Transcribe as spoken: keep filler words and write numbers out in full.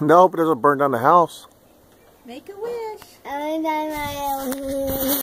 No, but it doesn't burn down the house. Make a wish. I